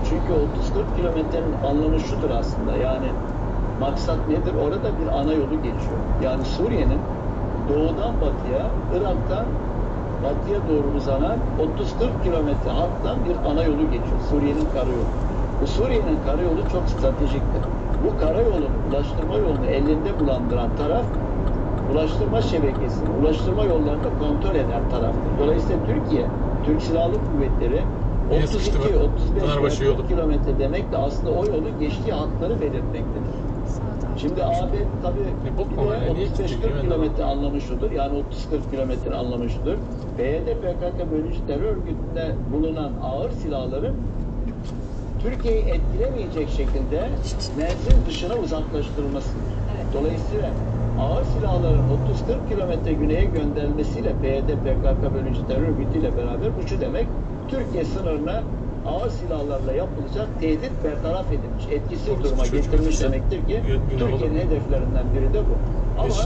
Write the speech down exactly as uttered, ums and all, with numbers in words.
Çünkü otuz kırk kilometrenin anlamı şudur aslında. Yani maksat nedir? Orada bir ana yolu geçiyor. Yani Suriye'nin doğudan batıya, Irak'tan batıya doğru uzanan otuz kırk kilometre hattan bir ana yolu geçiyor. Suriye'nin karayolu. Bu Suriye'nin karayolu çok stratejiktir. Bu karayolunu, ulaştırma yolunu elinde bulandıran taraf, ulaştırma şebekesini, ulaştırma yollarını kontrol eden taraftır. Dolayısıyla Türkiye, Türk Silahlı Kuvvetleri otuz iki otuz beş kilometre demek de aslında o yolu geçtiği hatları belirtmektedir. Şimdi A B tabii bir de otuz beş kırk kilometre anlamı şudur. Yani otuz kırk kilometre anlamı şudur. P Y D P K K bölücü terör örgütünde bulunan ağır silahların Türkiye'yi etkilemeyecek şekilde menzil dışına uzaklaştırılmasıdır. Dolayısıyla ağır silahların otuz kırk kilometre güneye gönderilmesiyle P Y D P K K bölücü terör örgütüyle beraber bu şu demek: Türkiye sınırına ağır silahlarla yapılacak tehdit bertaraf edilmiş, etkisiz duruma getirilmiş demektir ki Türkiye'nin hedeflerinden biri de bu. Ama